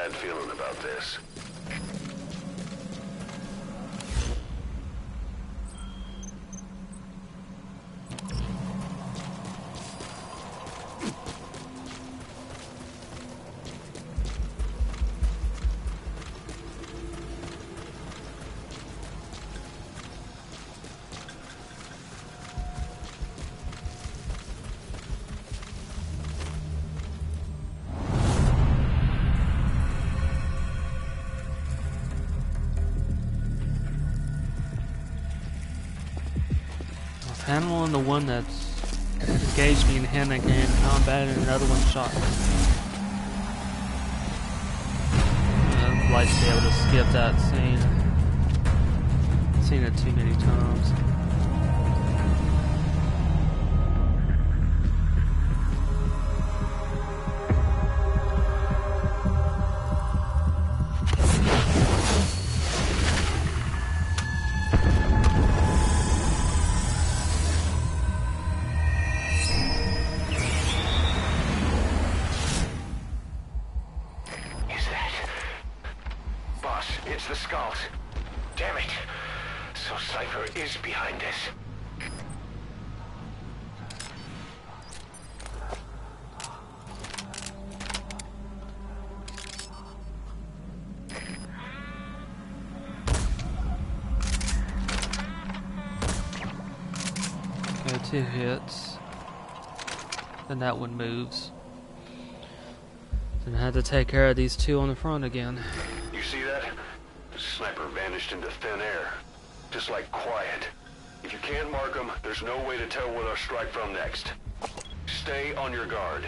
bad feeling about this. Handling the one that's engaged me in hand-to-hand combat, and another one shot me. I'd like to be able to skip that scene. I've seen it too many times. It's the Skulls. Damn it. So Cypher is behind this. Okay, 2 hits. Then that one moves. Then I had to take care of these 2 on the front again. You see that? The sniper vanished into thin air. Just like quiet. If you can't mark them, there's no way to tell where they'll strike from next. Stay on your guard.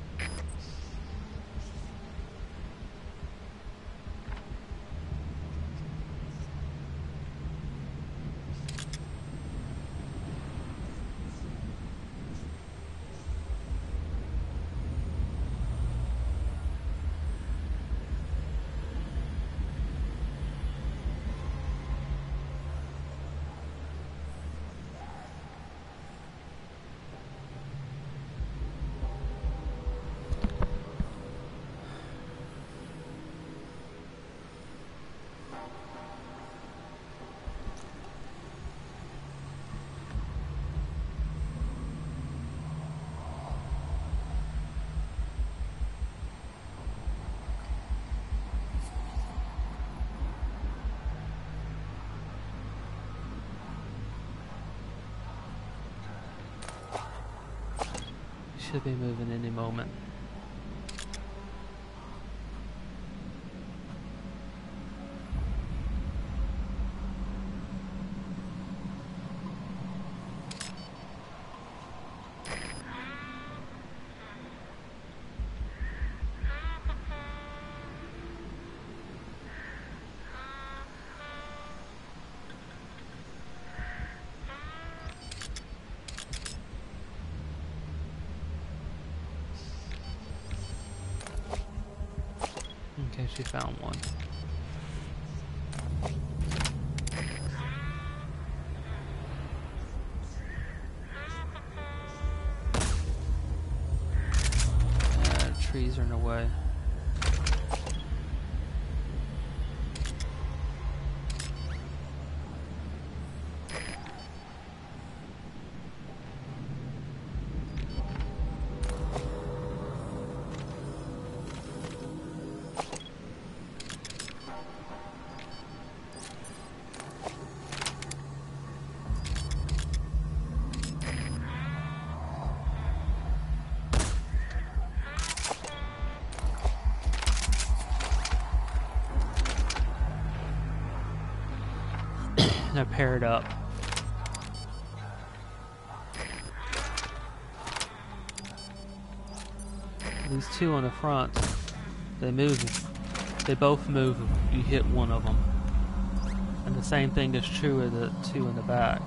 Should be moving any moment. Okay, she found one. Trees are in the way. They're paired up. These 2 on the front, they move. They both move if you hit one of them. And the same thing is true of the 2 in the back.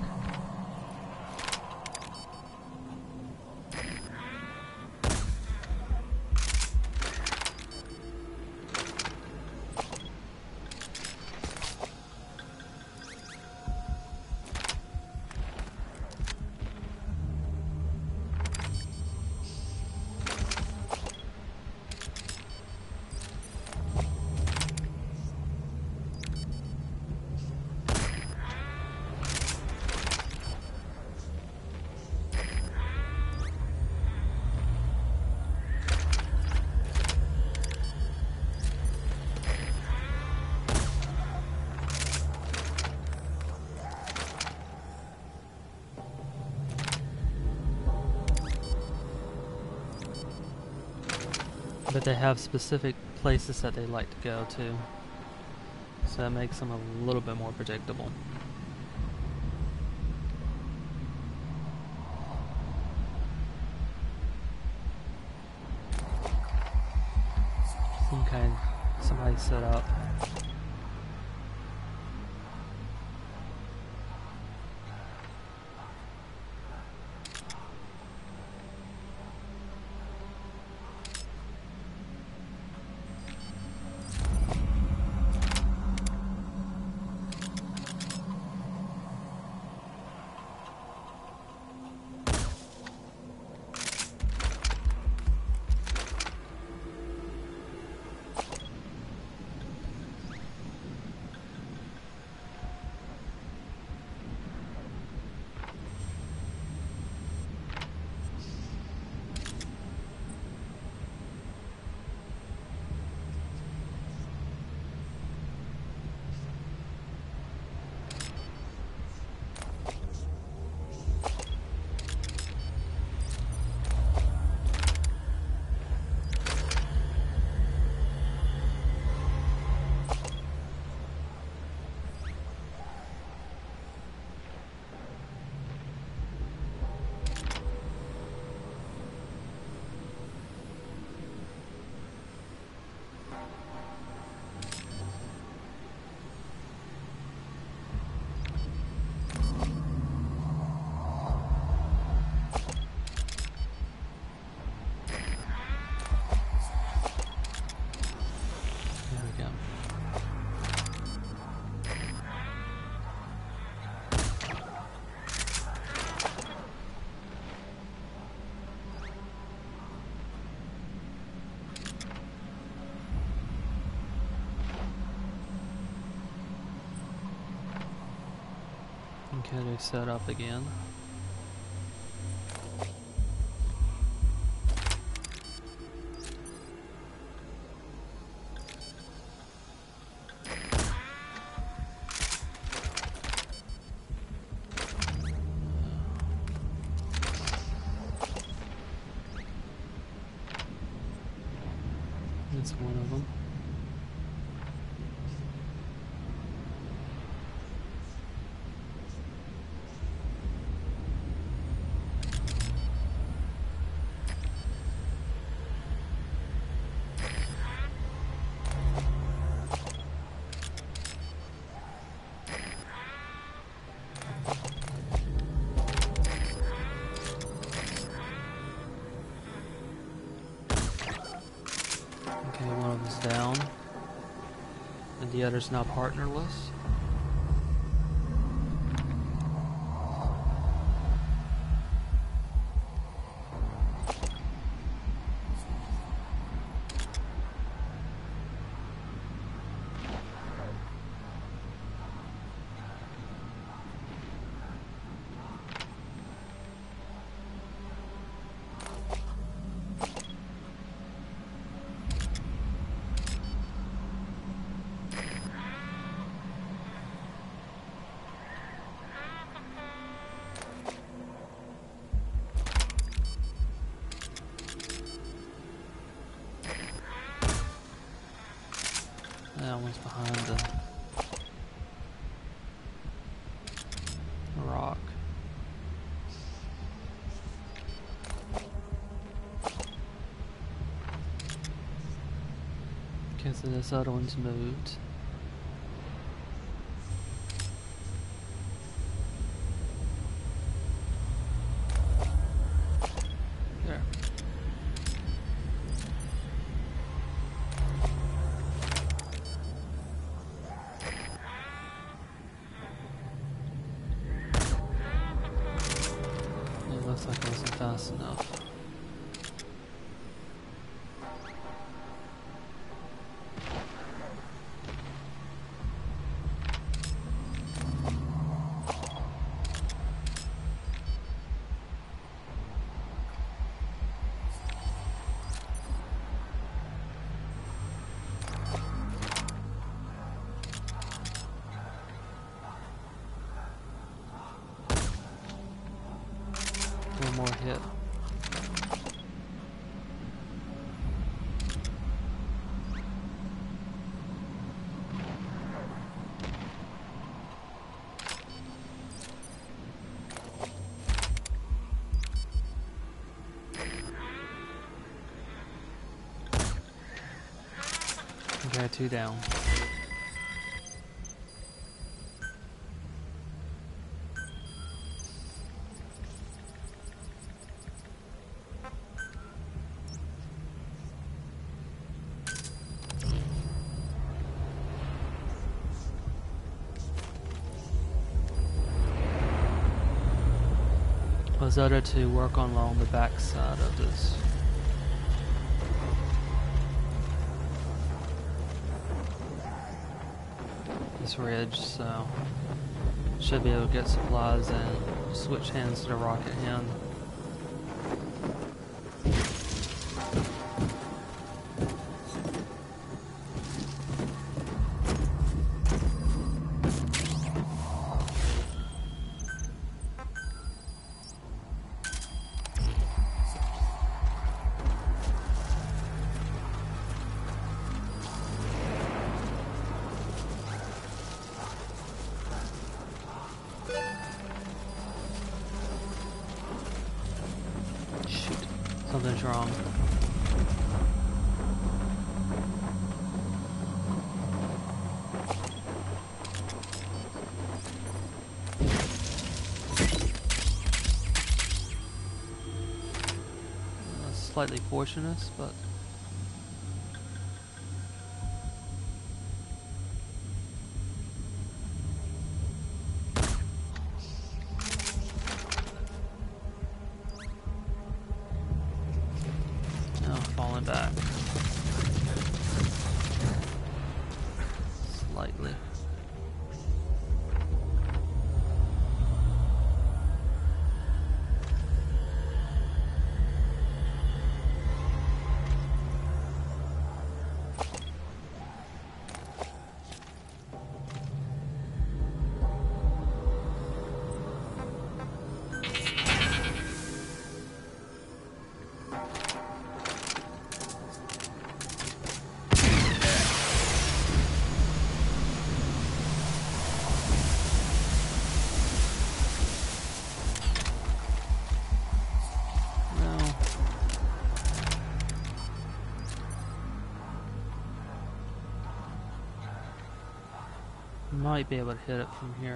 But they have specific places that they like to go to. So that makes them a little bit more predictable. Somebody set up. Okay, they set up again. That's one of them. Okay, one of them's down, and the other's now partnerless. That one's behind the rock. Okay, so this other one's moved. There. Looks like it wasn't fast enough. One more hit. Okay, 2 down. Those other 2 work on along the back side of this ridge, so should be able to get supplies and switch hands to the rocket hand. Something's wrong. Slightly fortunate, but falling back slightly. Might be able to hit it from here.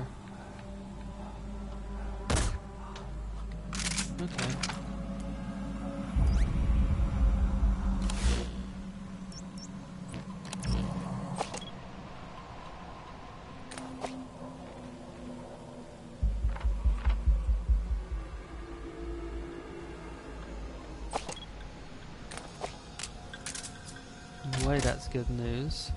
Okay. In a way, that's good news.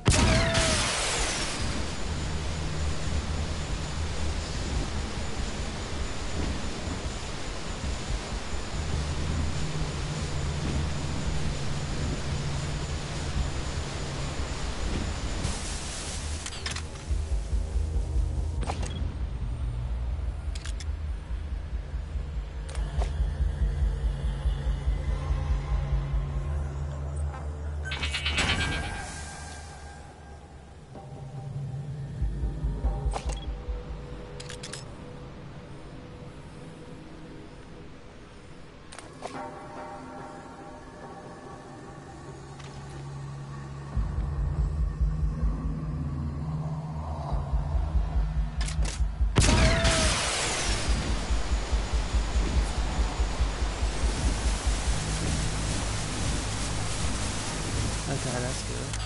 Okay, that's good.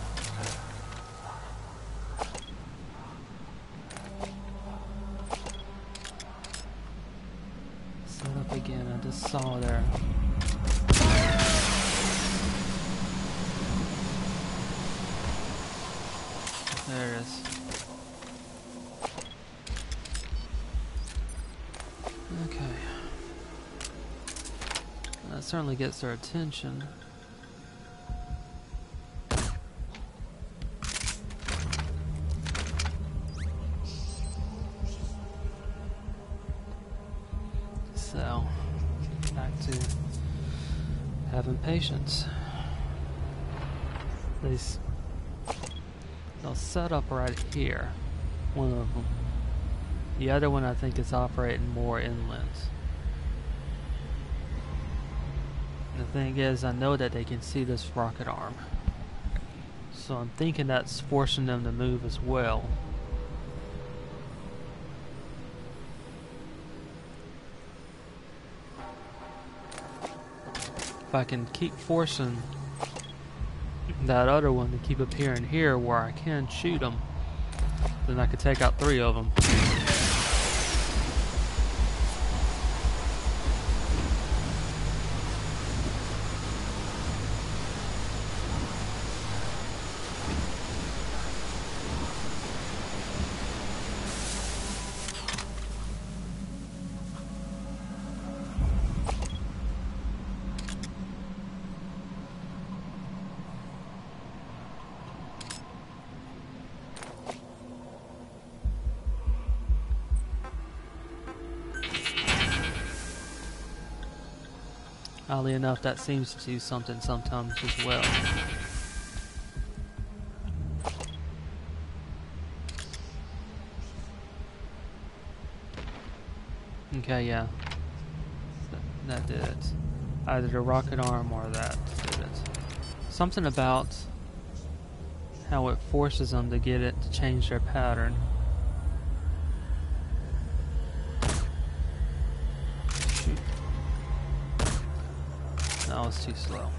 Set up again, I just saw there. There it is. Okay. That certainly gets their attention. So, back to having patience. They'll set up right here, one of them. The other one I think is operating more inland. The thing is, I know that they can see this rocket arm. So I'm thinking that's forcing them to move as well. If I can keep forcing that other one to keep appearing here where I can shoot them, then I could take out 3 of them. Oddly enough, that seems to do something sometimes as well. Okay, yeah. That did it. Either the rocket arm or that did it. Something about how it forces them to get it to change their pattern. Shoot. That was too slow.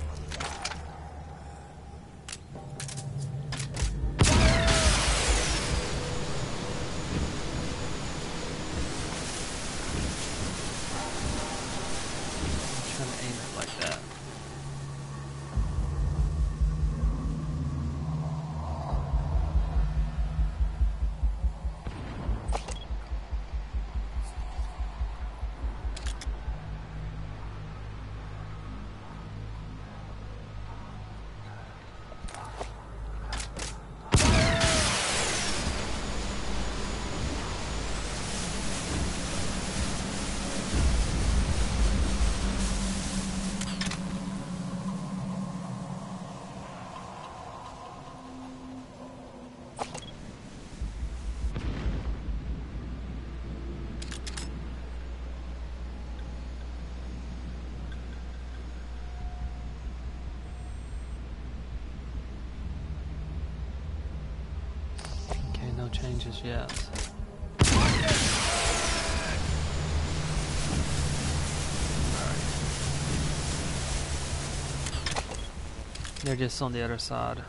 Changes yet. They're just on the other side.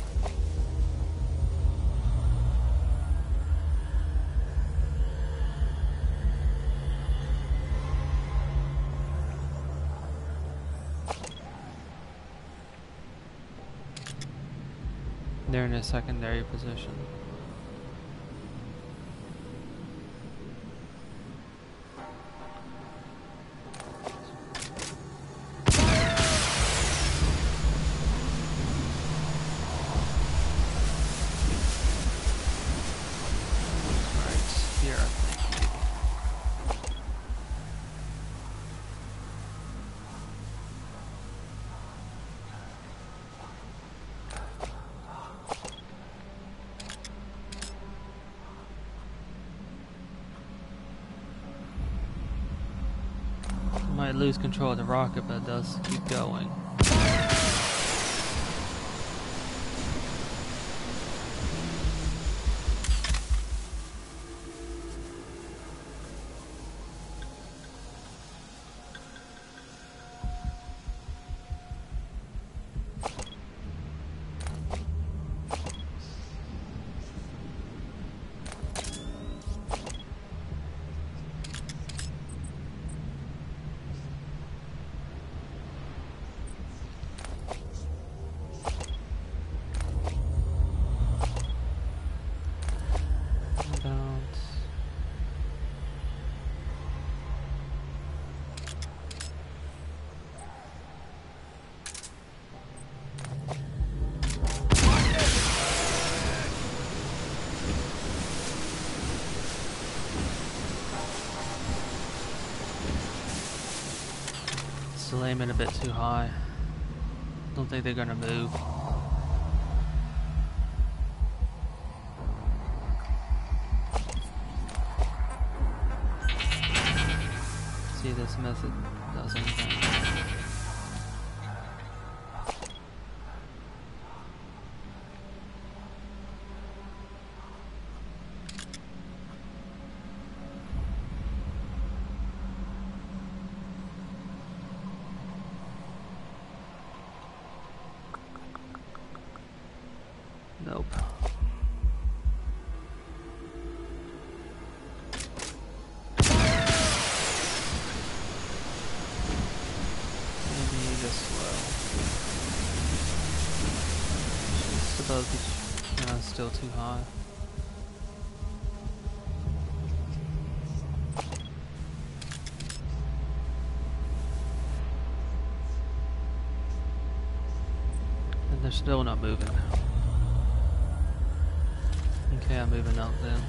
They're in a secondary position. Might lose control of the rocket, but it does keep going. Still aiming a bit too high. Don't think they're gonna move. See, this method does anything. Nope. Maybe this low. Just above the... No, still too high. And they're still not moving. Okay, I'm moving up then.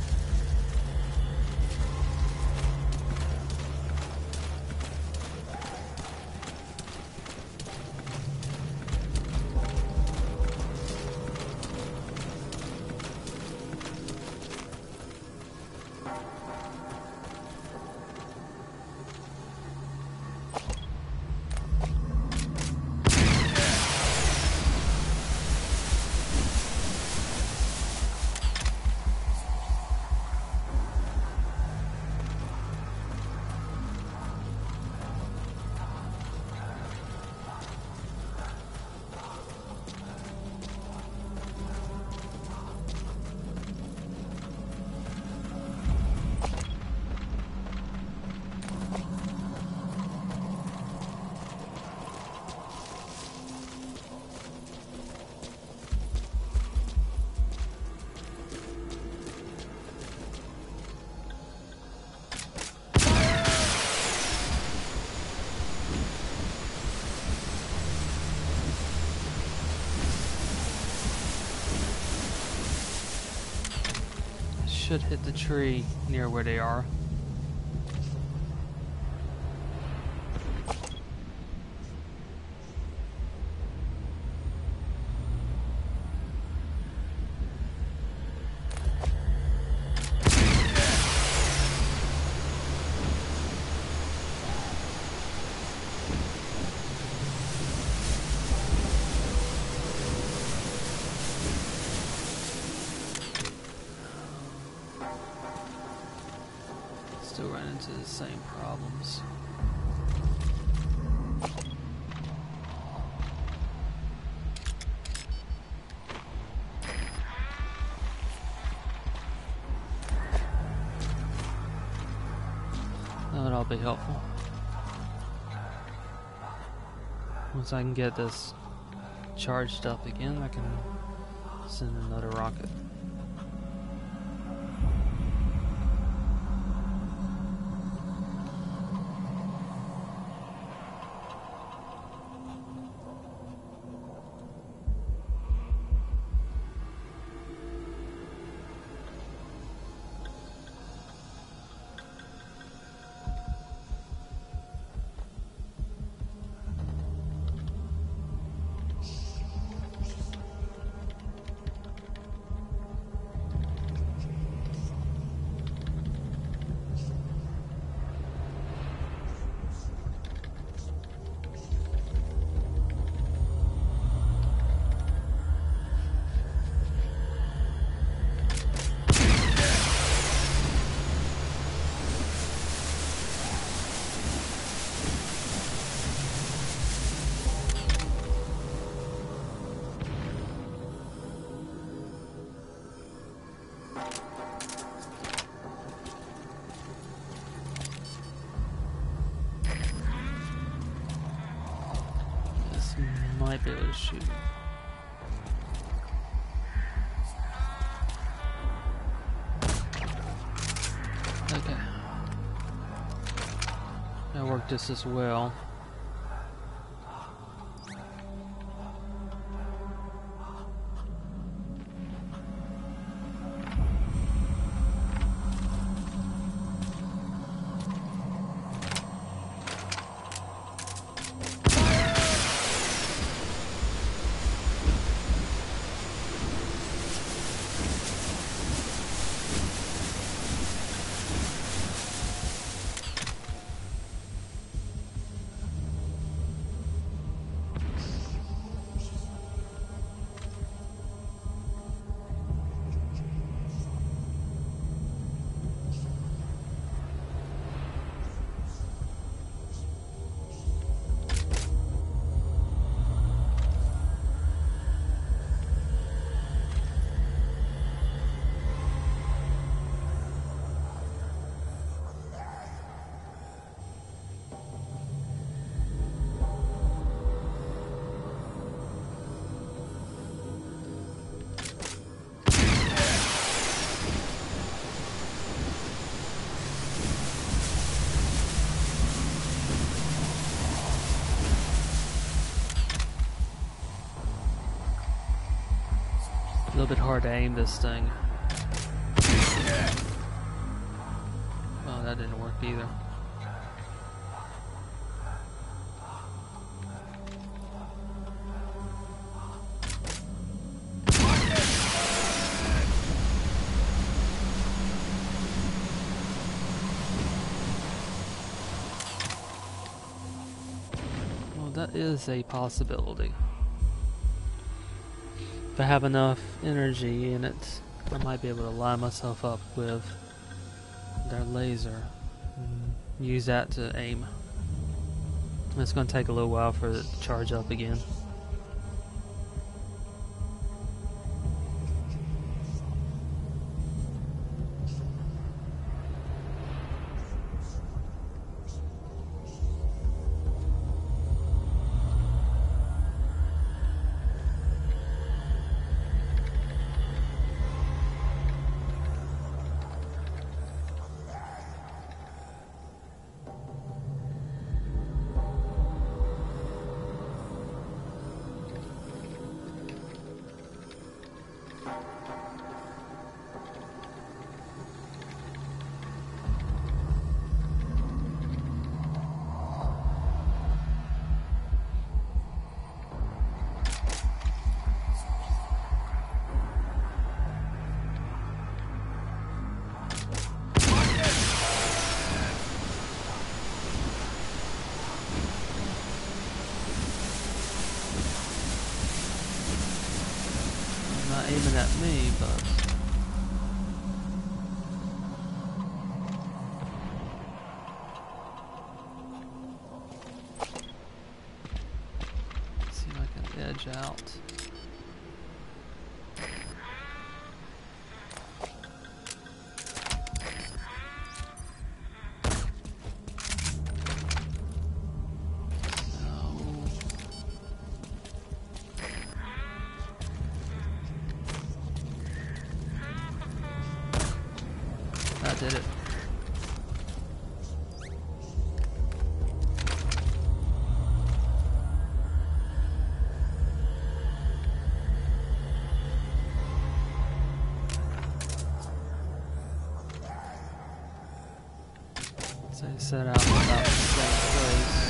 Should hit the tree near where they are. Still run into the same problems. That'll be helpful. Once I can get this charged up again, I can send another rocket. Might be able to shoot. Okay. That worked just as well. A little bit hard to aim this thing. Oh, that didn't work either. Well, that is a possibility. If I have enough energy in it, I might be able to line myself up with their laser. Use that to aim. It's going to take a little while for it to charge up again. Aiming at me, but let's see if I can edge out. I did it. So I set out about the same place.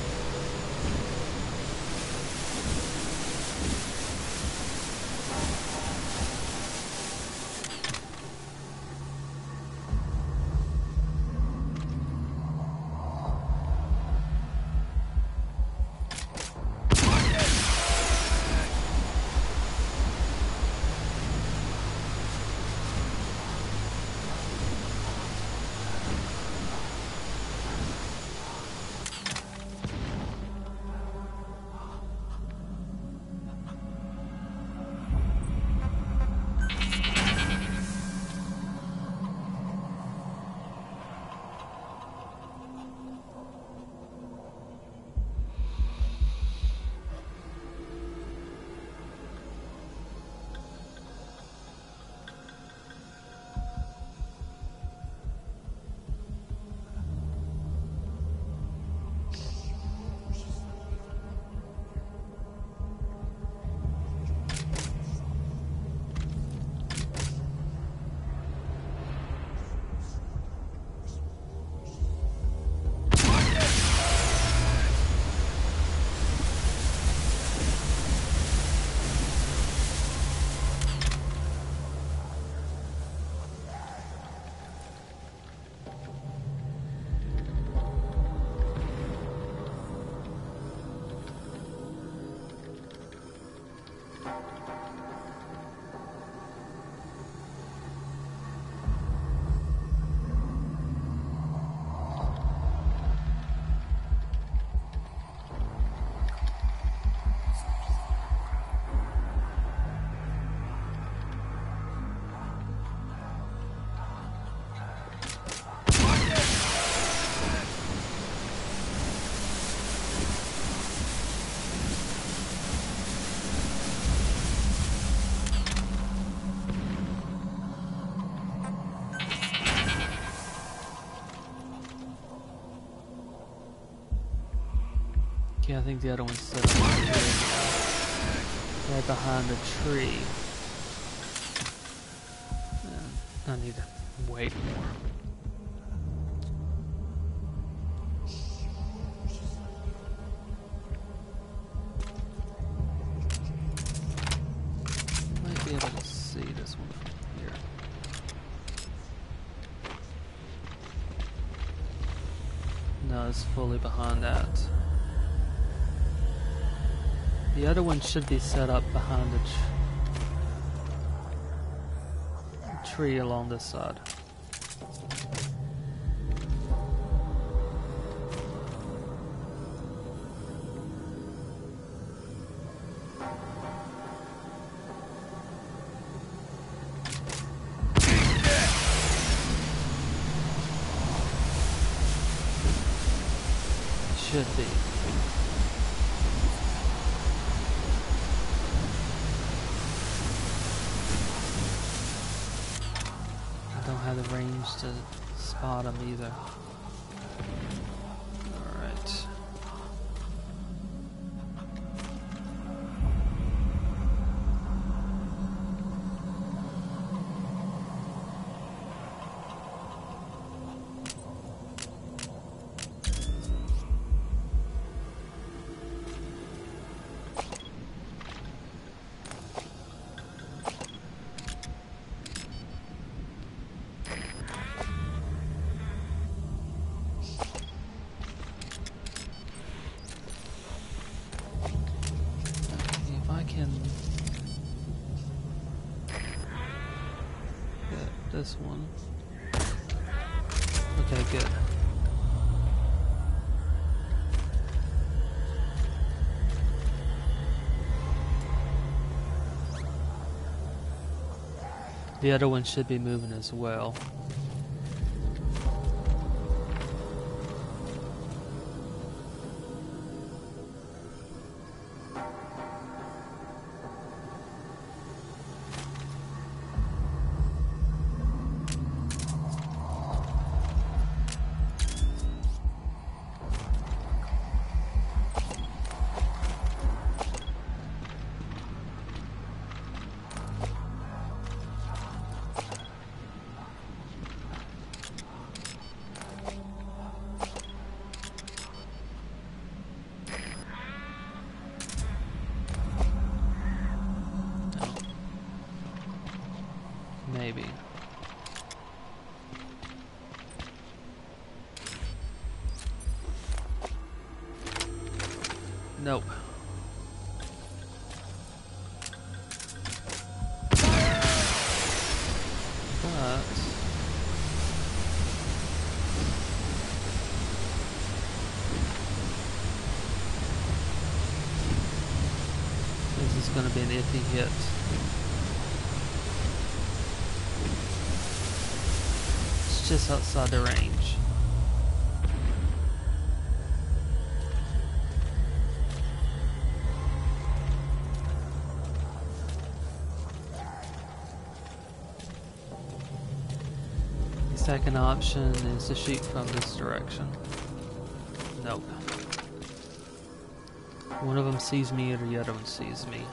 Yeah, I think the other one's set up right behind the tree. I need to wait more. Might be able to see this one from here. No, it's fully behind that. The other one should be set up behind the tree along this side. Should be. Have the range to spot them either. Alright. This one. Okay, good. The other one should be moving as well. Maybe. Nope. But this is going to be an iffy hit. Just outside the range. The second option is to shoot from this direction. Nope. One of them sees me or the other one sees me.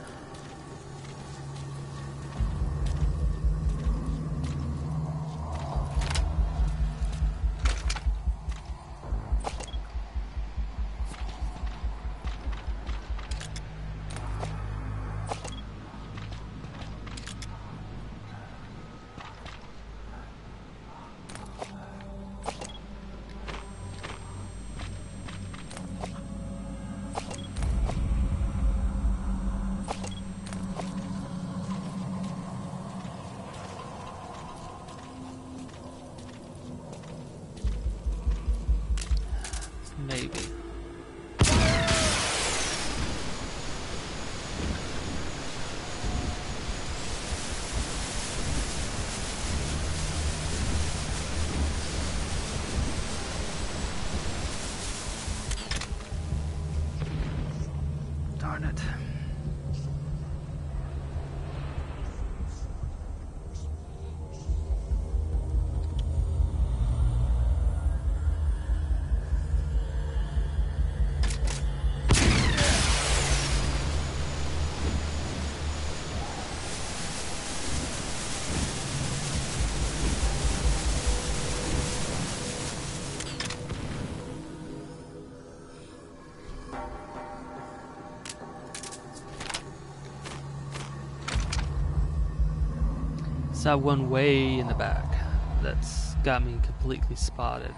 It's that one way in the back that's got me completely spotted.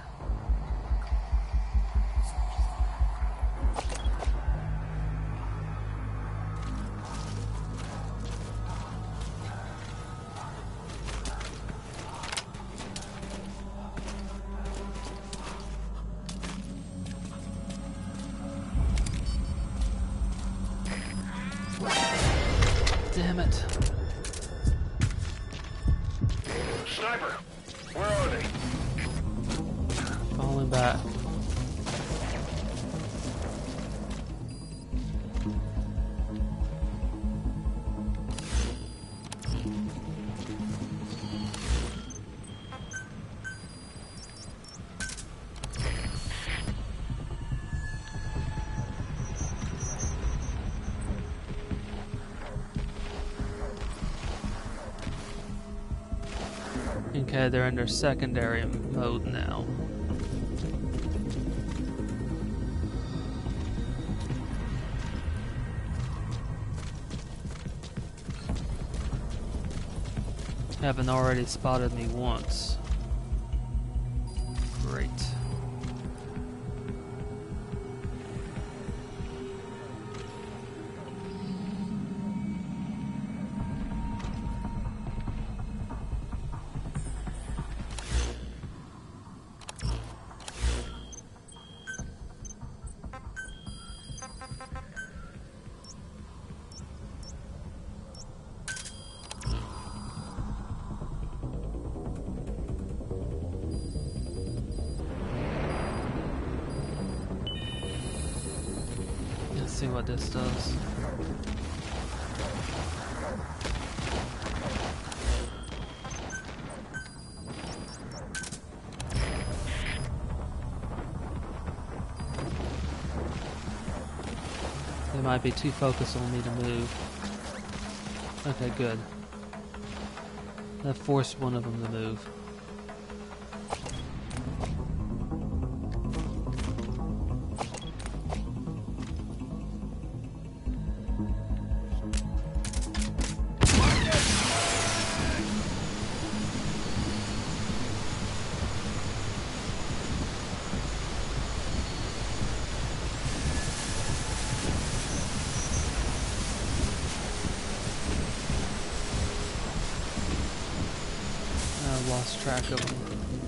Damn it. Sniper, where are they? Falling back. Okay, they're in their secondary mode now. Haven't already spotted me once. Great. Let's see what this does. They might be too focused on me to move. Okay, good. That forced one of them to move. I lost track of them.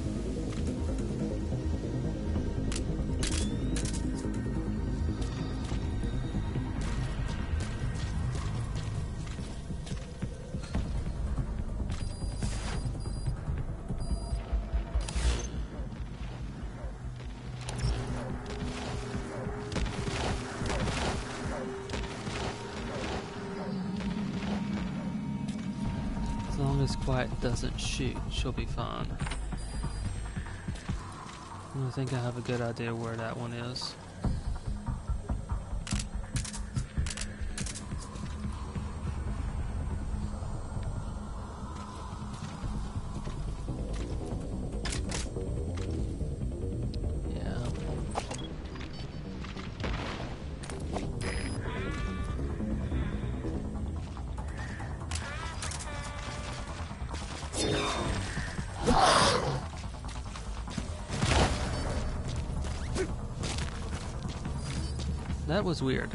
As long as Quiet doesn't shoot, she'll be fine. I think I have a good idea where that one is. That was weird.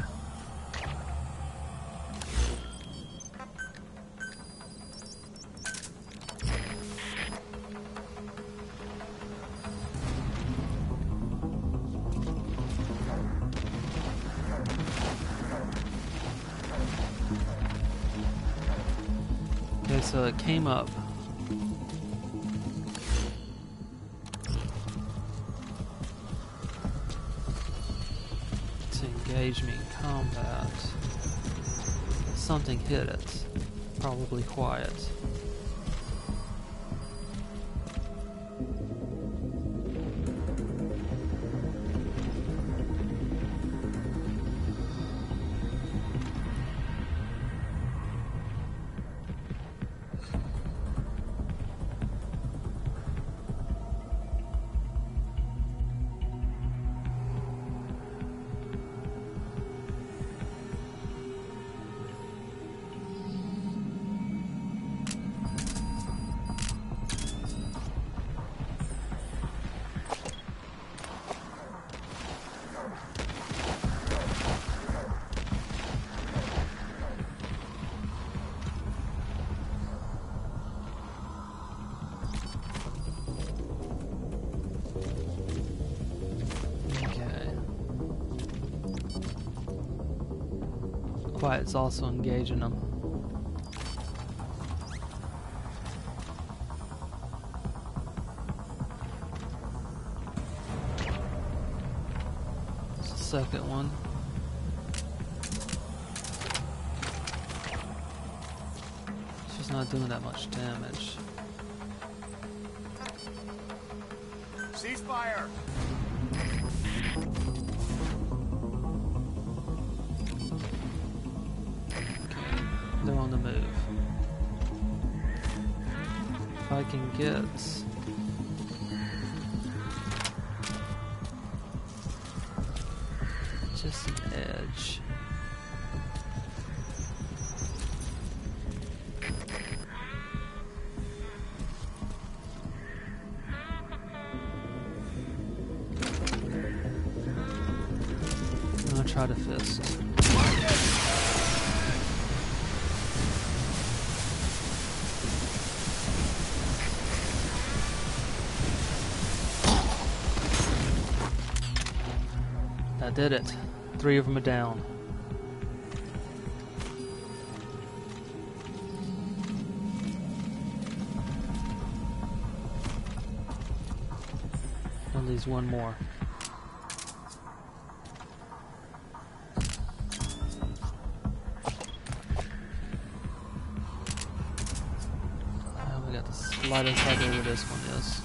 Okay, so it came up. Engage me in combat. Something hit it. Probably Quiet. Quiet's also engaging them. There's the second one. She's not doing that much damage. Ceasefire! They're on the move. If I can get just an edge. I'm gonna try to fist. That did it. 3 of them are down. And there's one more. We got the slightest idea where this one is.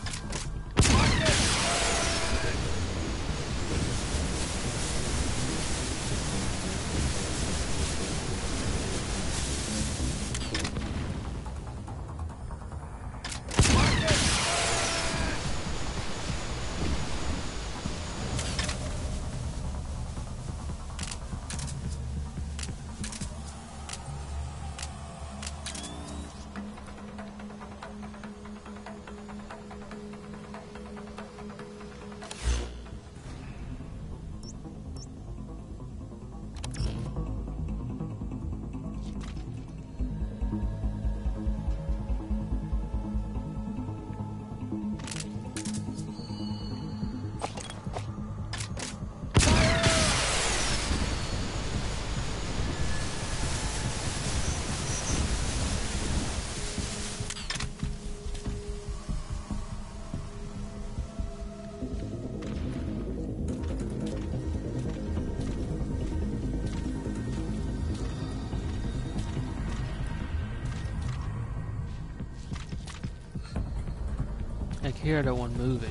I can hear that one moving.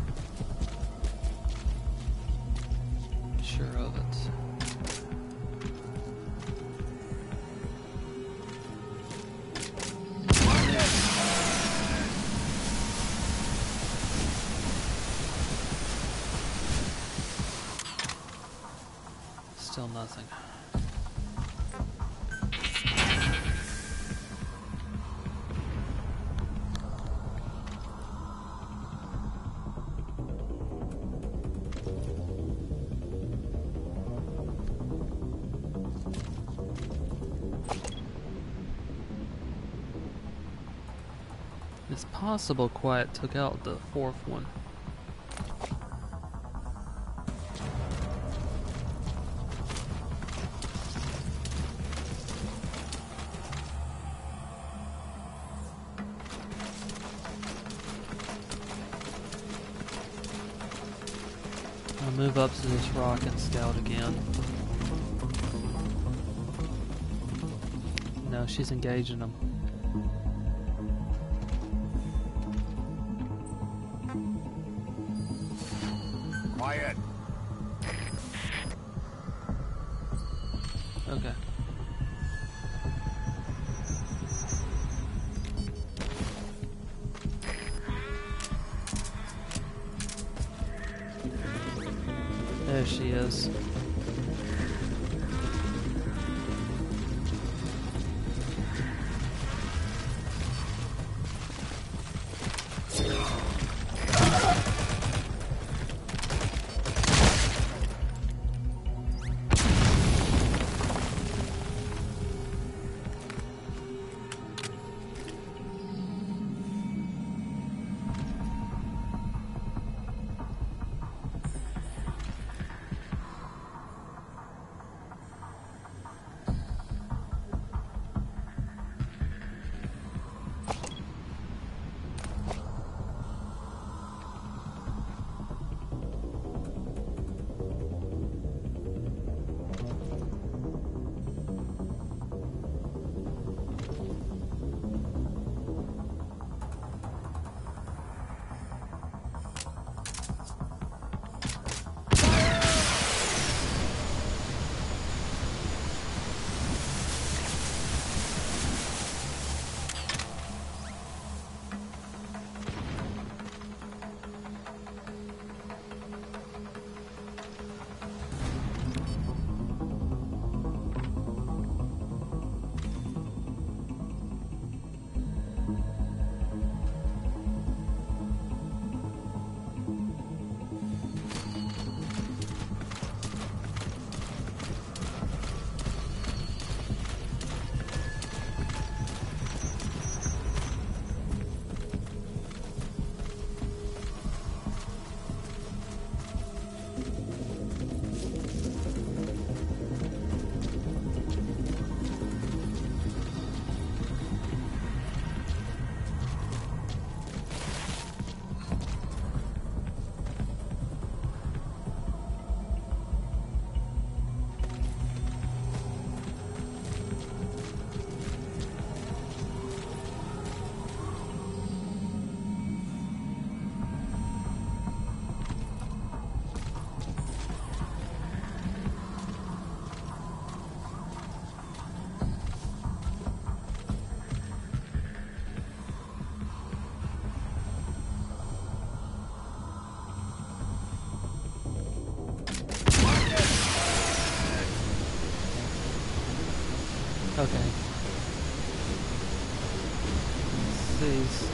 Sure of it. Still nothing. It's possible Quiet took out the 4th one. I'll move up to this rock and scout again. No, she's engaging them. Quiet. Okay. There she is. these.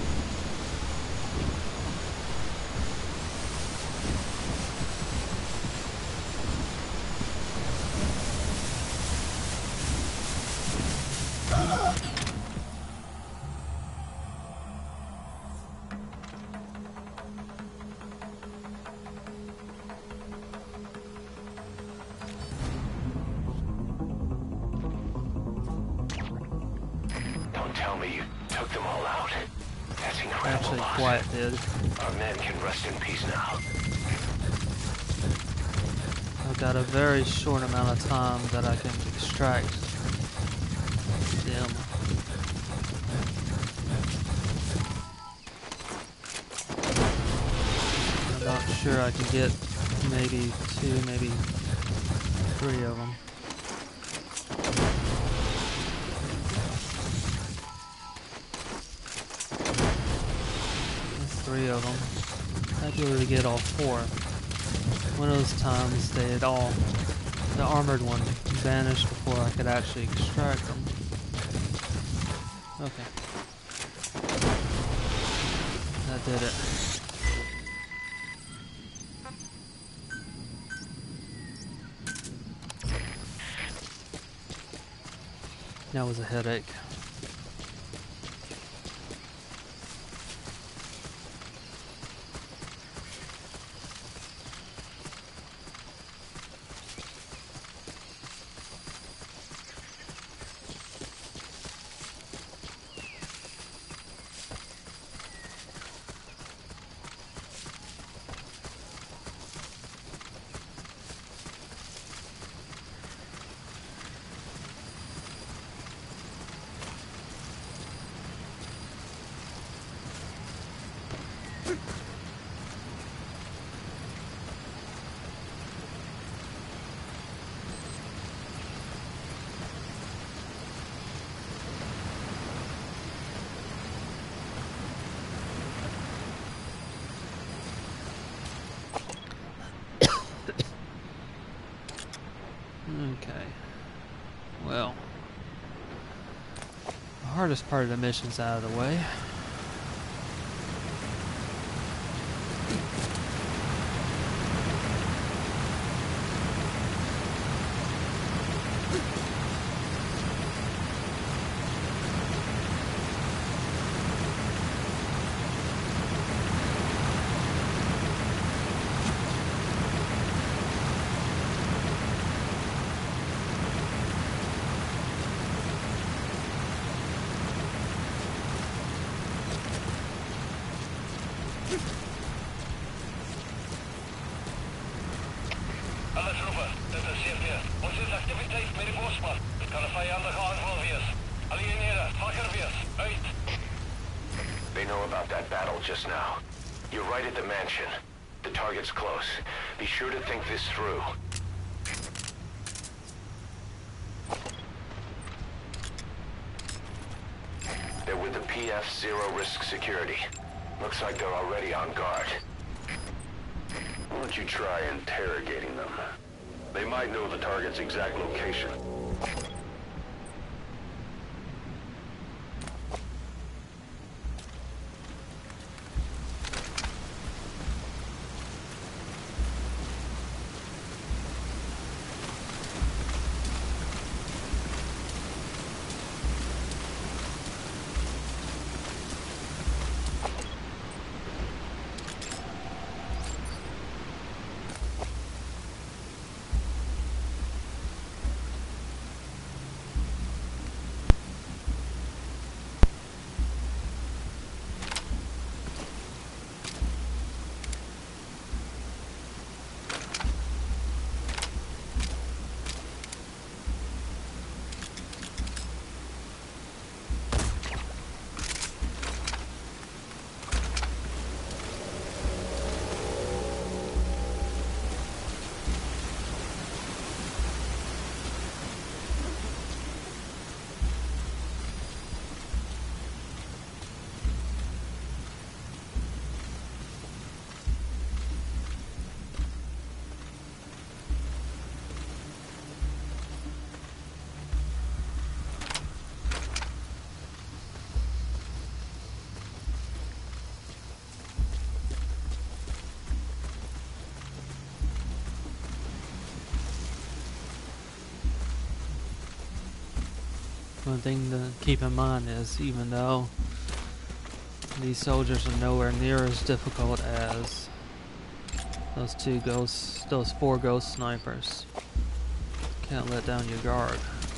Don't tell me you took them all out. That's incredible. Actually, boss. Quiet did. Our men can rest in peace now. I've got a very short amount of time that I can extract them. I'm not sure I can get maybe 2, maybe 3 of them. That's 3 of them. I'd be able to get all 4. One of those times they had all, the armored one vanished before I could actually extract them. Okay. That did it. That was a headache. Okay. Well, the hardest part of the mission's out of the way. Alle troepen, dit is CFD. Ons is activiteit met die bosman. Het kan een vijandige aanval wees. Alle eenhede, wakker wees. Uit. They know about that battle just now. You're right at the mansion. The target's close. Be sure to think this through. They're with the PF Zero Risk Security. Looks like they're already on guard. Why don't you try interrogating them? They might know the target's exact location. One thing to keep in mind is, even though these soldiers are nowhere near as difficult as those 4 ghost snipers, can't let down your guard.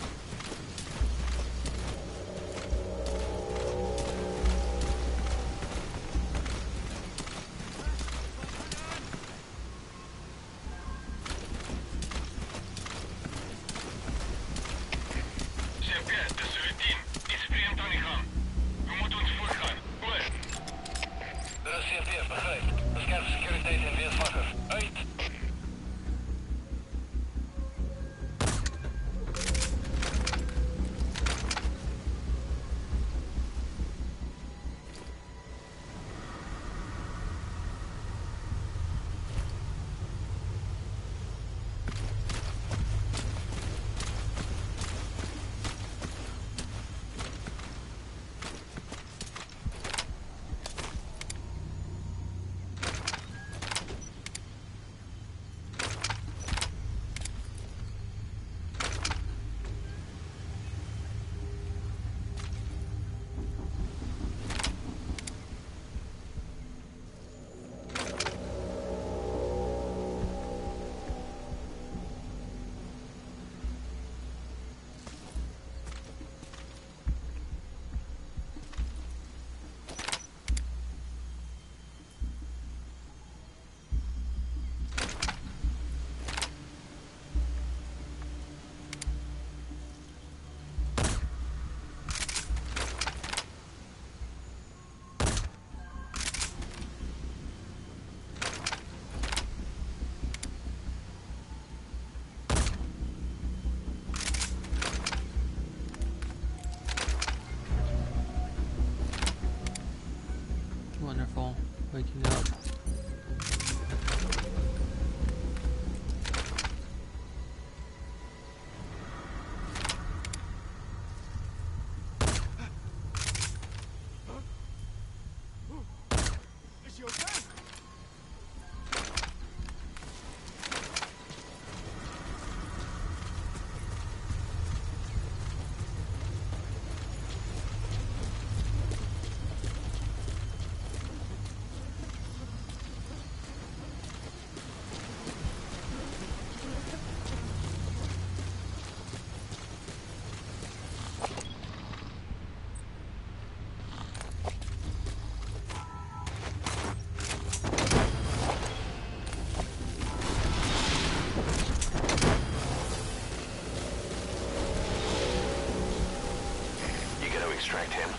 Wonderful. Waking up. Extract him.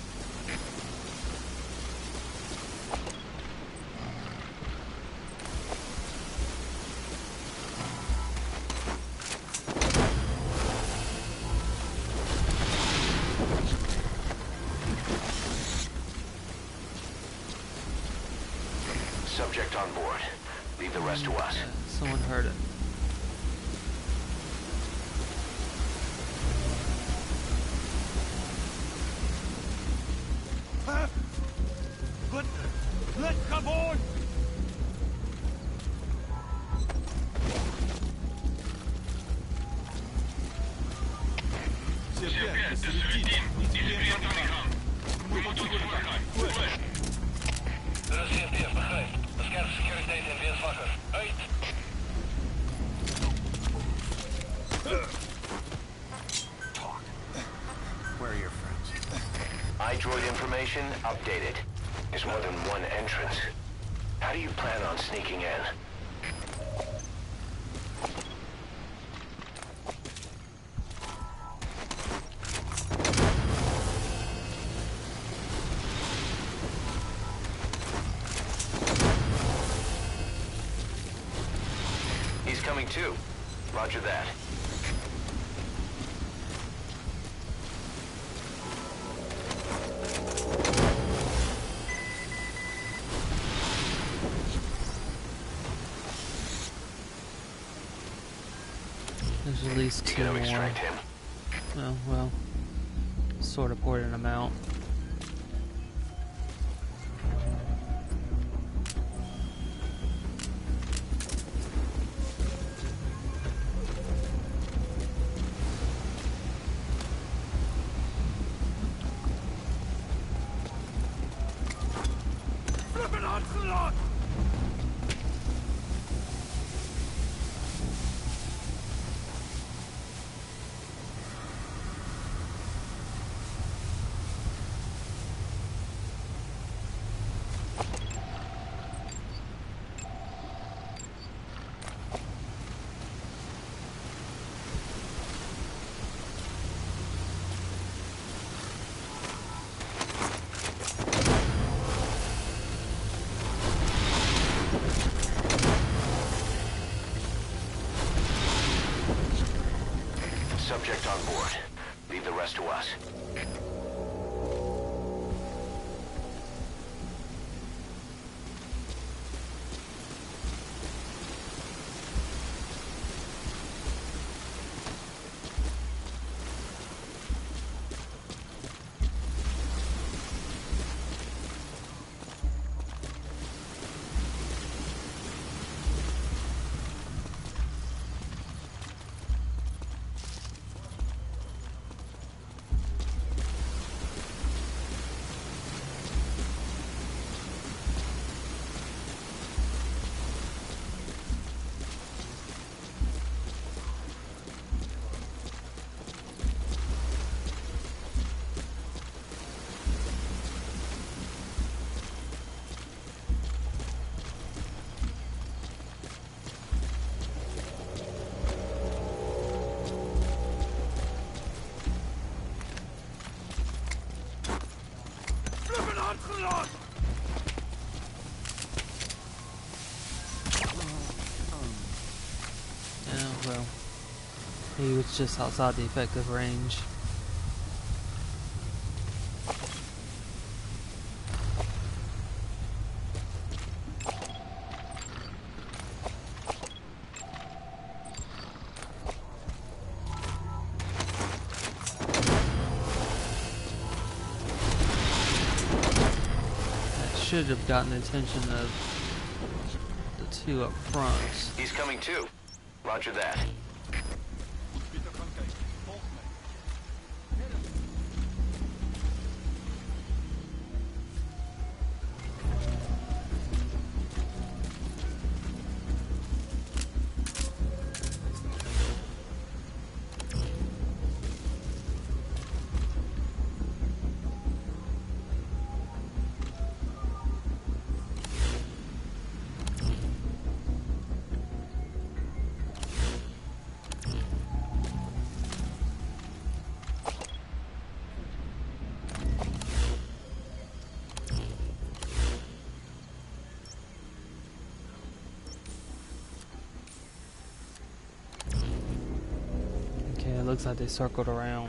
Subject on board. Leave the rest to us. Someone heard it. Let's come on! Where are your friends? iDroid information updated. There's more than one entrance. How do you plan on sneaking in? He's coming too. Roger that. There's at least 2 more. Extract him. Oh, well, sort of porting them out. Lancelot! Subject on board. Leave the rest to us. Lancelot! Yeah, well, he was just outside the effective range. Should have gotten the attention of the two up front. He's coming too. Roger that. Okay, it looks like they circled around.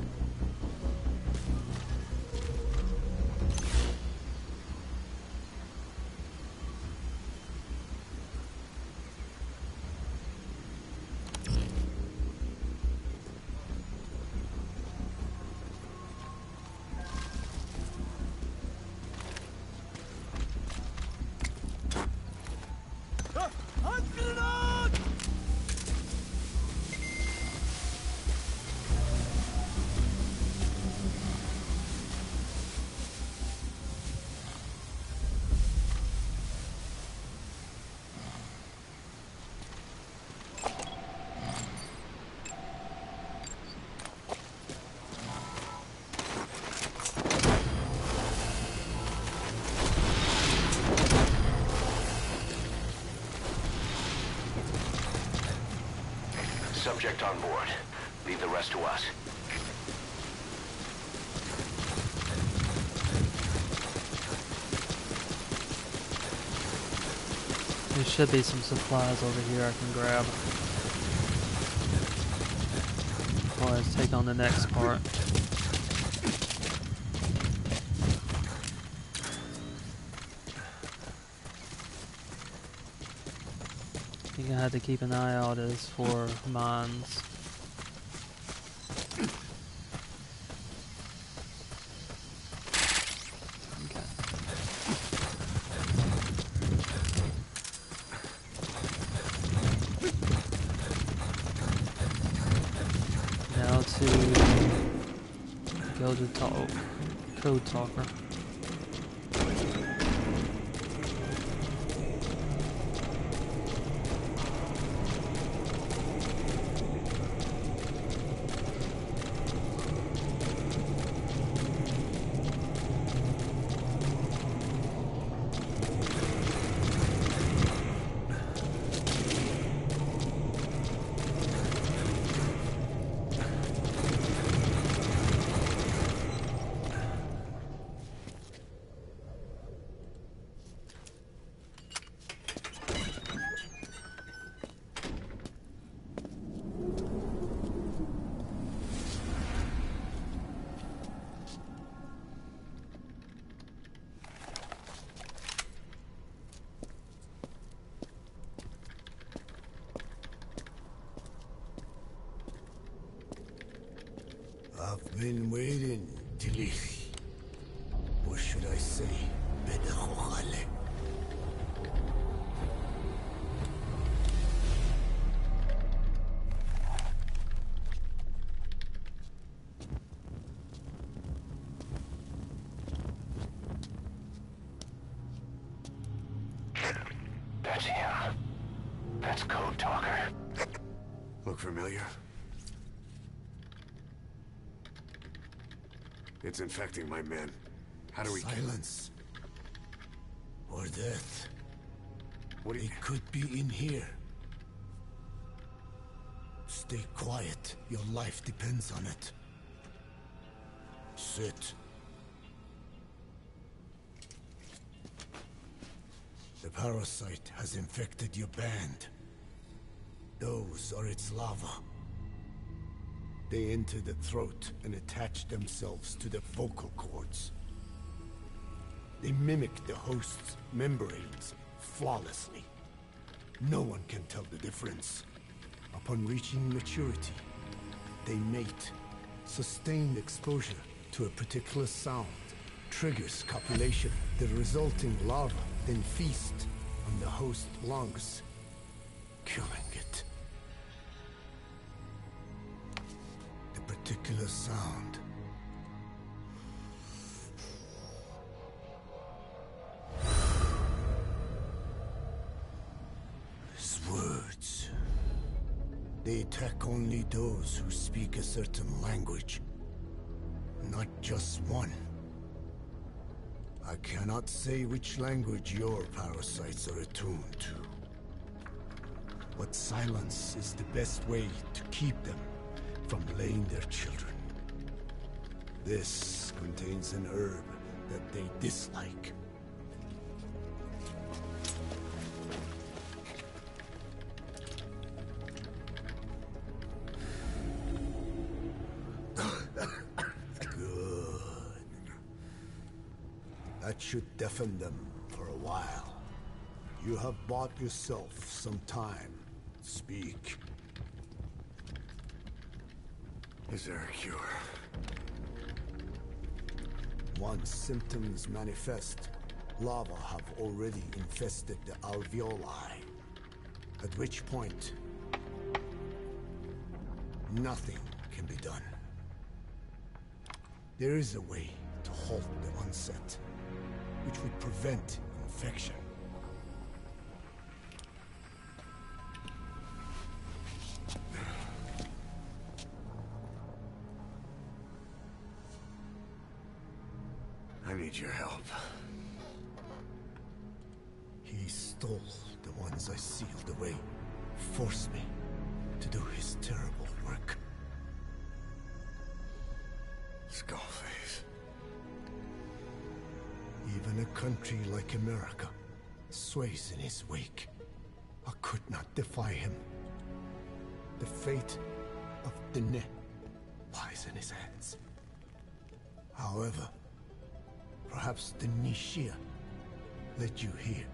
Lancelot! Subject on board. Leave the rest to us. There should be some supplies over here I can grab. Before I take on the next part. I think I have to keep an eye out as for mines. Okay. Now to go to talk, Code Talker. Been waiting, Tilich. Or should I say, Bedachochale. That's him. That's Code Talker. Look familiar? It's infecting my men. How do we... Silence. Or death. What do you... It could be in here. Stay quiet. Your life depends on it. Sit. The parasite has infected your band. Those are its larvae. They enter the throat and attach themselves to the vocal cords. They mimic the host's membranes flawlessly. No one can tell the difference. Upon reaching maturity, they mate. Sustained exposure to a particular sound triggers copulation. The resulting larva then feast on the host lungs, killing it. The particular sound is words. They attack only those who speak a certain language, not just one. I cannot say which language your parasites are attuned to. But silence is the best way to keep them from laying their children. This contains an herb that they dislike. That should deafen them for a while. You have bought yourself some time. Speak. Is there a cure? Once symptoms manifest, larvae have already infested the alveoli. At which point, nothing can be done. There is a way to halt the onset, which would prevent infection. I need your help. He stole the ones I sealed away, forced me to do his terrible work. Skullface. Even a country like America sways in his wake. I could not defy him. The fate of Dene lies in his hands. However, perhaps the Nishia led you here.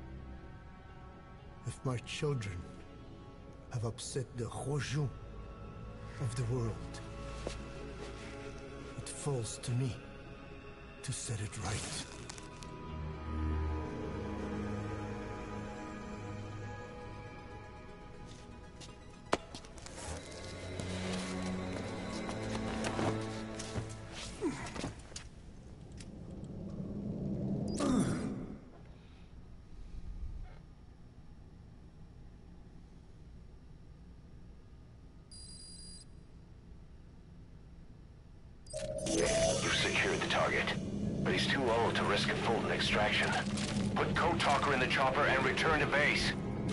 If my children have upset the Hojun of the world, it falls to me to set it right. You've secured the target, but he's too old to risk a Fulton extraction. Put Code Talker in the chopper and return to base.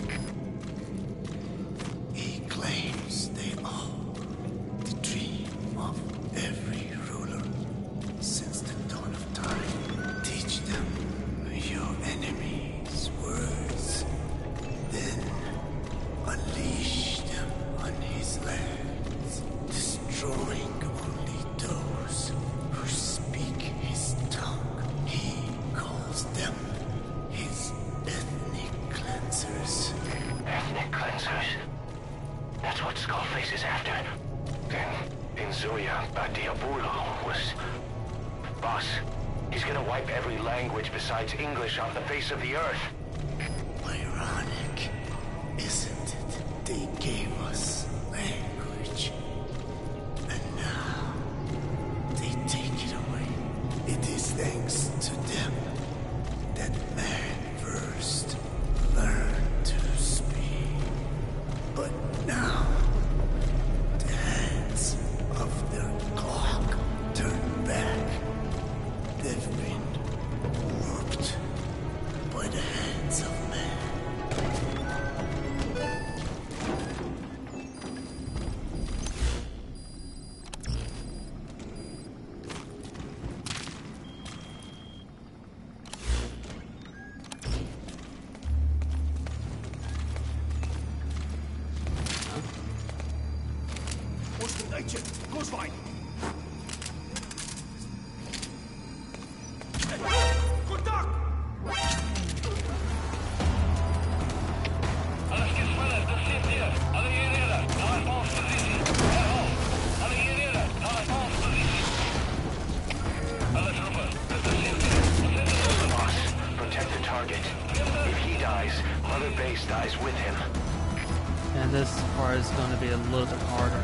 He claims they are the dream of every ruler since the dawn of time. Teach them your enemy's words, then unleash them on his lands, destroying only those who speak his tongue. He calls them his ethnic cleansers. Ethnic cleansers? That's what Skullface is after. Then, in Zoya Badiabulu was... Boss, he's gonna wipe every language besides English off the face of the earth. Ironic, isn't it? They gave us language. And now, they take it away. It is thanks to them that man first learned to speak. But now, the hands of their clock turn back. They've been warped by the hands of man. Ostenrijtje, Großwein. Kontakt! Alles gespannen, das steht hier. Alle hierher, naar advance-positie. Herhaal. Alle hierher, naar advance-positie. Alle troepen, dat steht hier. Wat is het? Boss, protect the target. If he dies, Mother Base dies with him. And this part is going to be a little bit harder.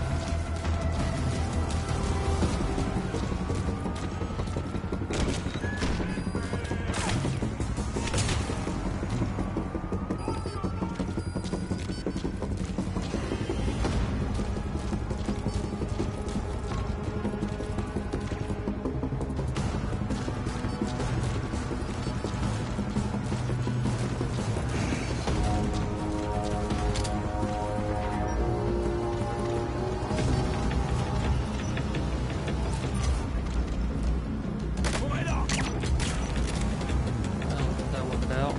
That worked out.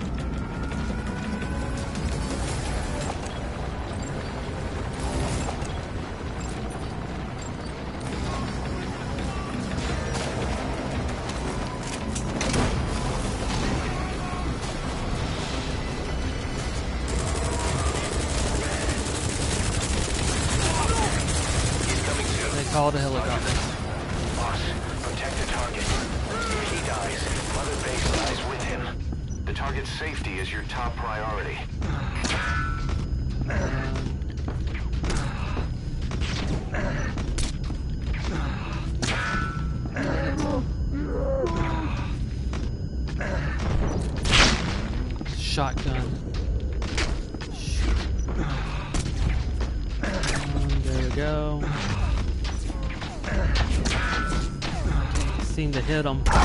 They called a helicopter. Boss, protect the target. If he dies, Mother Base dies with him. The target's safety is your top priority. Shotgun. There we go. Seem to hit him. Bloody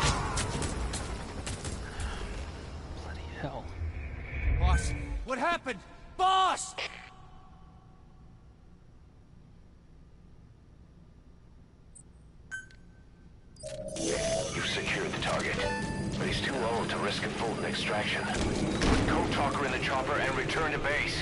hell. Boss, what happened? Boss! You've secured the target, but he's too old to risk a Fulton extraction. Put Code Talker in the chopper and return to base.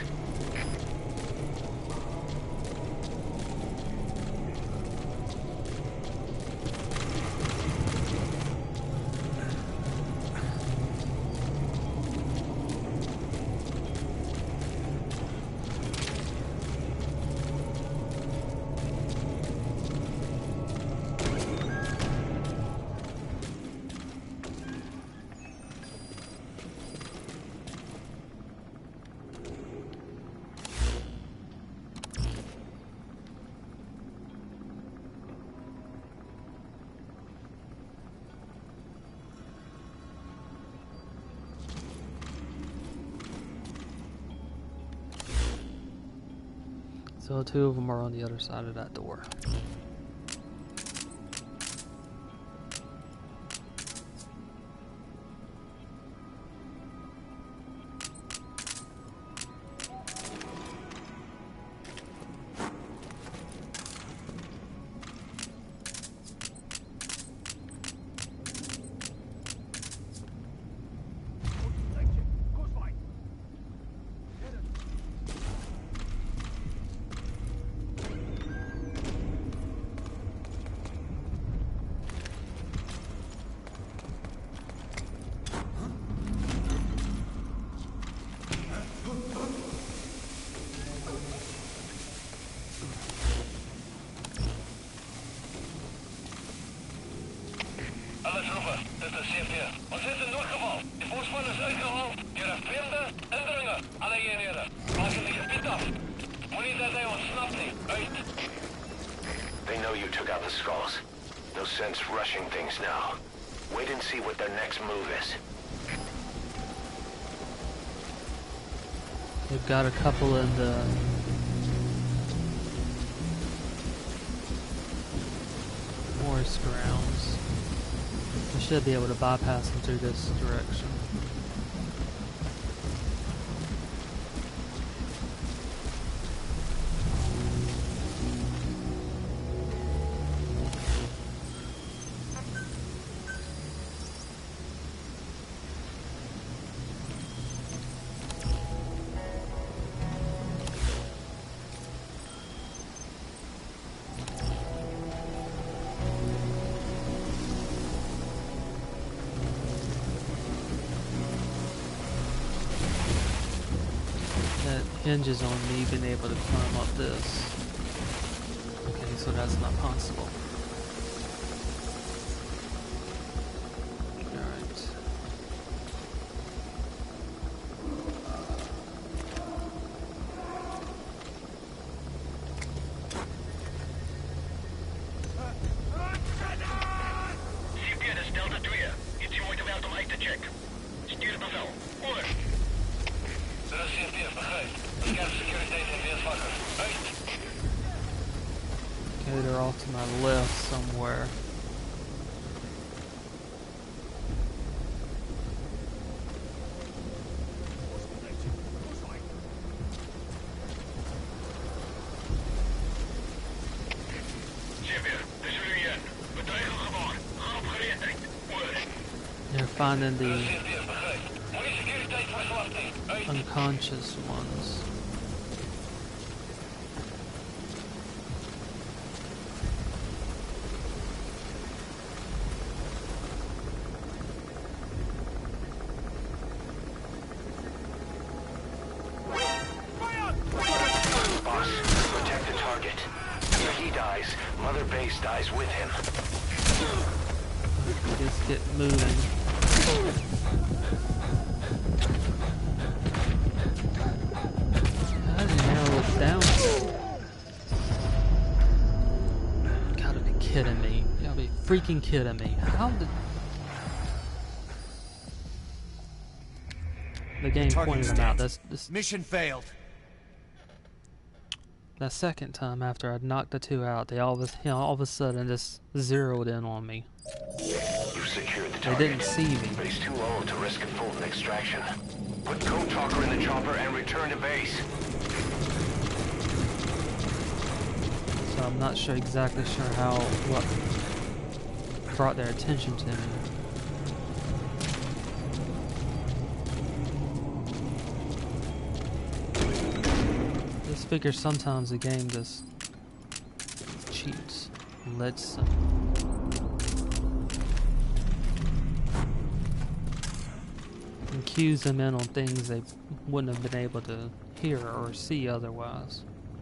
So two of them are on the other side of that door. af. Moenie dat hy ontsnap nie. Uit. They know you took out the skulls. No sense rushing things now. Wait and see what their next move is. We've got a couple in the forest grounds. We should be able to bypass them through this direction. Hinges on me being able to climb up this. Okay, so that's not possible. Alright. CP, dis Delta 2. Ietsie mooi te werk om uit te check. Stuur bevel. Oor. Dit is CP, begryp. Scan sekuriteit en wees wakker. Uit. Okay, they're off to my left somewhere. CP, dis jullie hier. Bedreiging gewaar. Gaan op gereedheid. Oor. They're finding the CP, begryp. Moenie sekuriteit verslag nie. Uit. unconscious ones. Boss, protect the target. If he dies, Mother Base dies with him. Just get moving. How did I narrow it down? Gotta be kidding me. You gotta be freaking kidding me. How did... The game pointed them out. That's Mission failed. the second time after I'd knocked the two out, they all of a sudden just zeroed in on me. You've secured the They target. didn't see me. But he's too old to risk a full extraction. Put Code Talker in the chopper and return to base. So I'm not sure exactly what brought their attention to me. Just figure sometimes the game just cheats and lets them. And cues them in on things they wouldn't have been able to hear or see otherwise.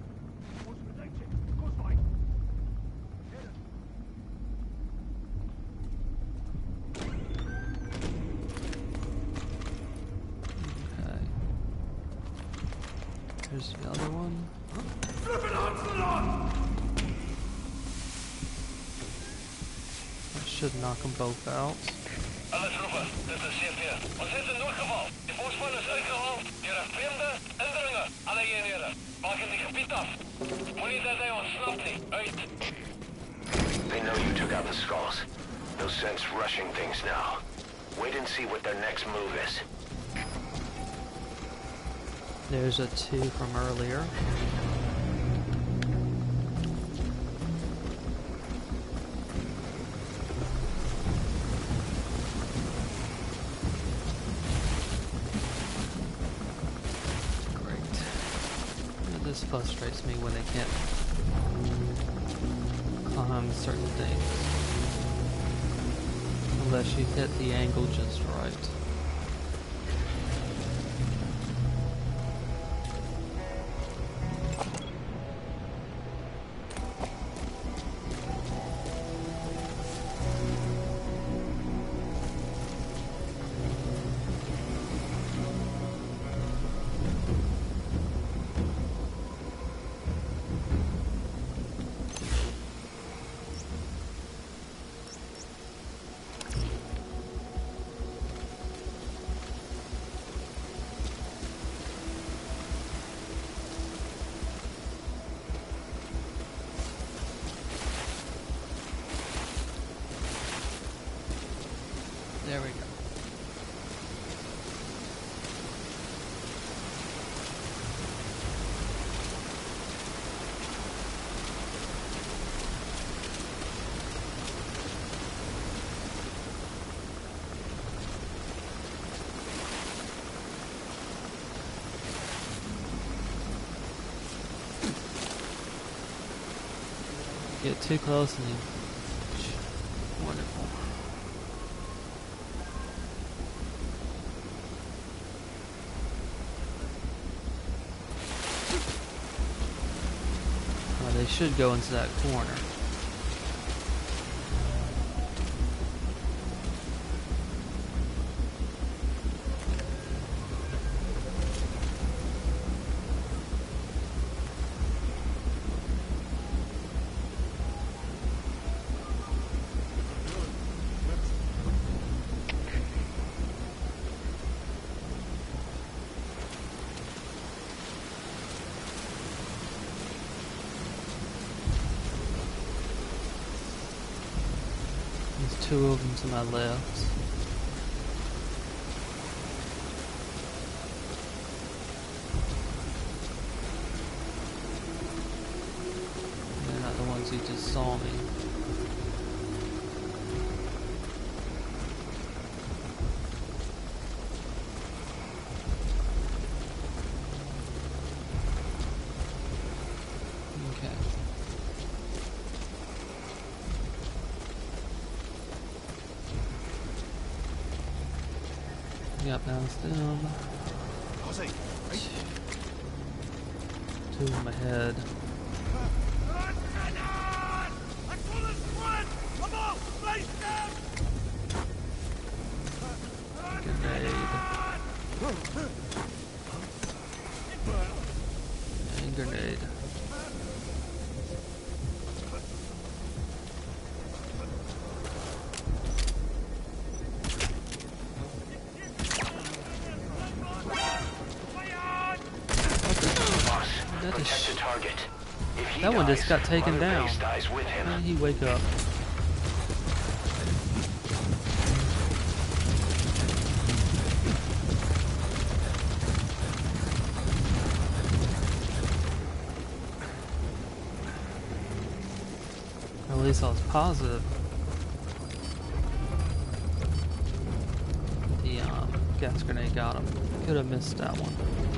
Okay. Here's the other one. That should knock them both out. Alles roepen, dit is CP. Ons het 'n noodgeval. Die voorspan is uitgehaald deur 'n vreemde indringer. Alle eenhede, maak in die gebied af. Moenie dat hy ontsnap nie. Uit. They know you took out the skulls. No sense rushing things now. Wait and see what their next move is. There's a 2 from earlier. Great. This frustrates me when they can't climb certain things. Unless you hit the angle just right. get too close and you... Wonderful. They should go into that corner. There's two of them to my left. They're not the ones who just saw me. Okay. Yep, now it's them. Ozzy, right? Two of them ahead. Grenade. And grenade. Protect the target. If he That one dies, just got taken Mother down. Base dies with him. How did he wake up? At least I was positive. The gas grenade got him. Could have missed that one.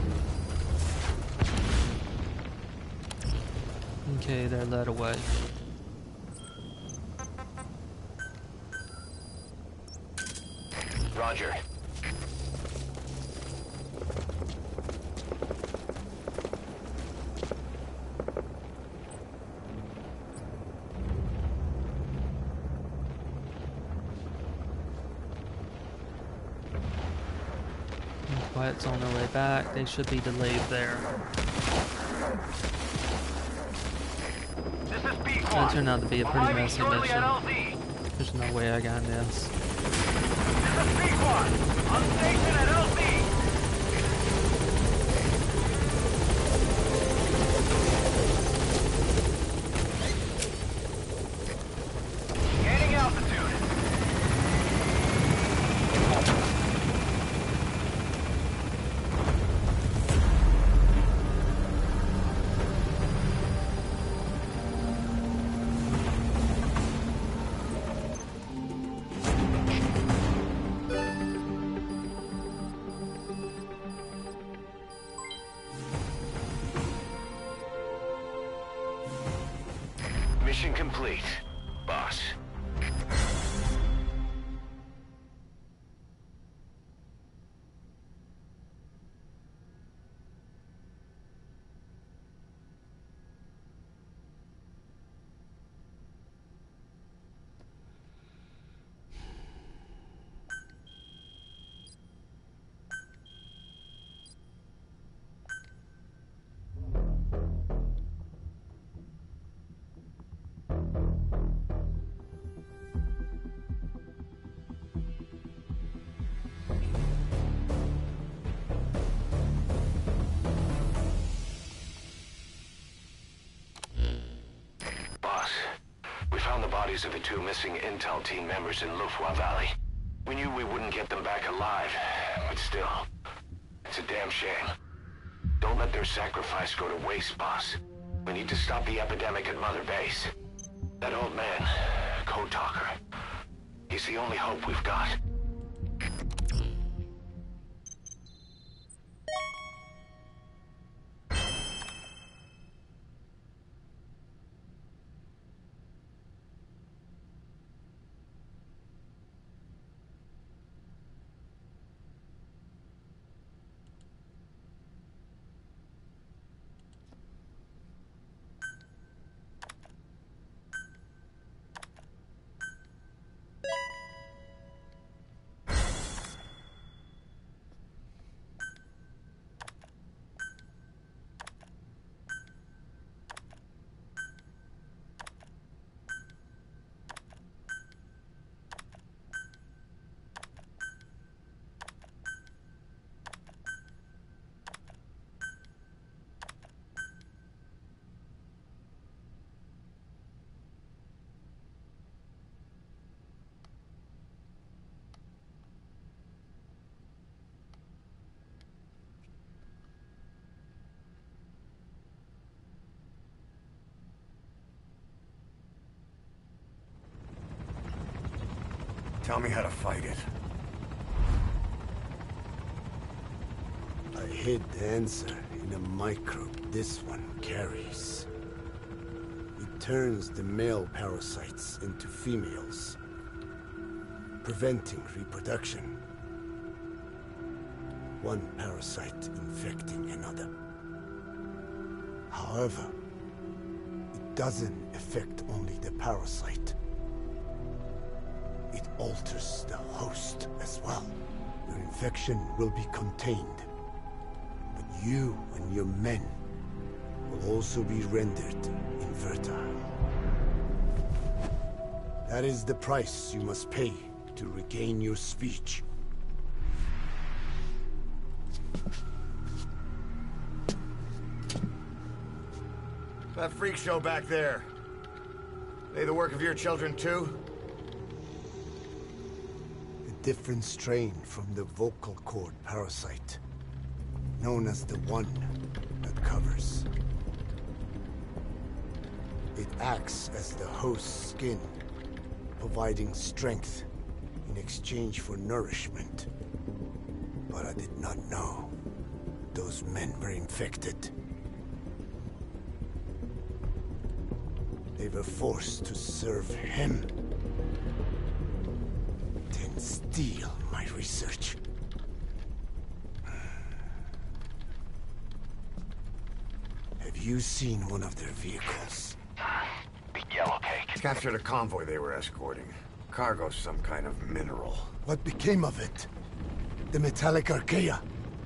Okay, they're led away. Roger. Quiet's on their way back. They should be delayed there. This is B-Quad. That turned out to be a pretty Arriving messy shortly mission. at LZ. There's no way I got this. This is B-Quad. On station at LZ. Gaining altitude. Mission complete, boss. Boss, we found the bodies of the two missing Intel team members in Lufwa Valley. We knew we wouldn't get them back alive, but still, it's a damn shame. Don't let their sacrifice go to waste, boss. We need to stop the epidemic at Mother Base. That old man, Code Talker, he's the only hope we've got. Tell me how to fight it. I hid the answer in a microbe this one carries. It turns the male parasites into females, preventing reproduction. One parasite infecting another. However, it doesn't affect only the parasite. It alters the host as well. Your infection will be contained, but you and your men will also be rendered infertile. That is the price you must pay to regain your speech. That freak show back there. They the work of your children too? A different strain from the vocal cord parasite, known as the one that covers. It acts as the host's skin, providing strength in exchange for nourishment. But I did not know those men were infected. They were forced to serve him, then steal my research. Have you seen one of their vehicles? The Yellow Cake. Captured a convoy they were escorting. Cargo, some kind of mineral. What became of it? The metallic archaea.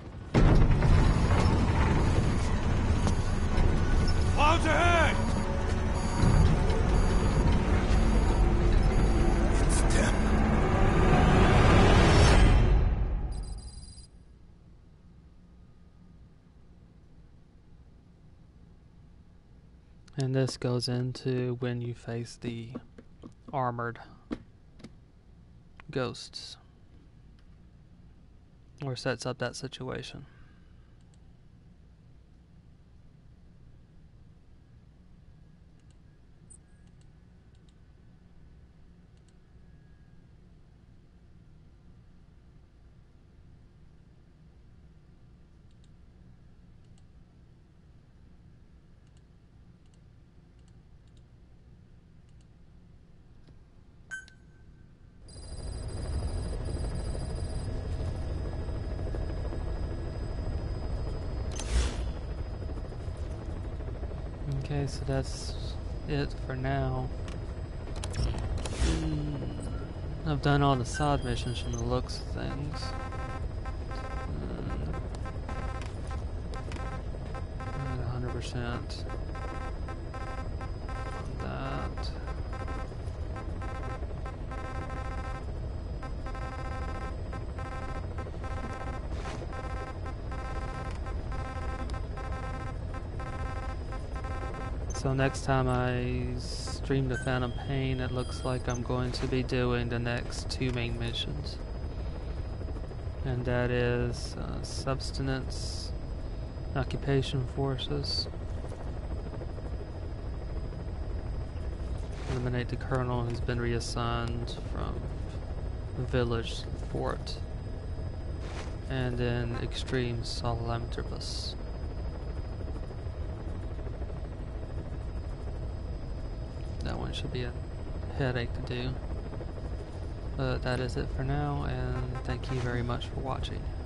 Clouds ahead! It's them. And this goes into when you face the armored ghosts, or sets up that situation. Okay, so that's it for now. I've done all the side missions from the looks of things. 100%. That. So next time I stream the Phantom Pain, it looks like I'm going to be doing the next two main missions. And that is Subsistence, Occupation Forces. Eliminate the Colonel who's been reassigned from the village to the fort. And then Extreme Salamtribus. That one should be a headache to do. But that is it for now, and thank you very much for watching.